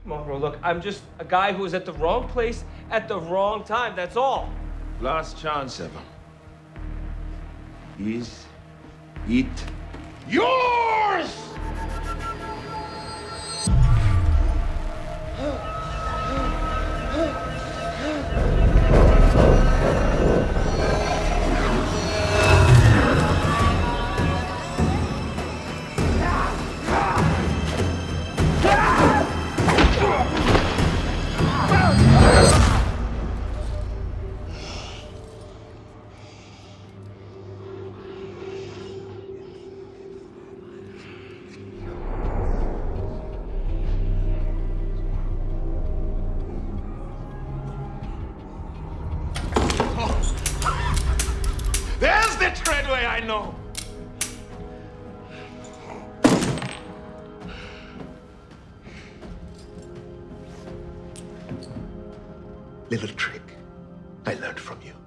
Monroe, look, I'm just a guy who was at the wrong place at the wrong time, that's all. Last chance, Evan. Is it yours? There's the treadway I know. Little trick I learned from you.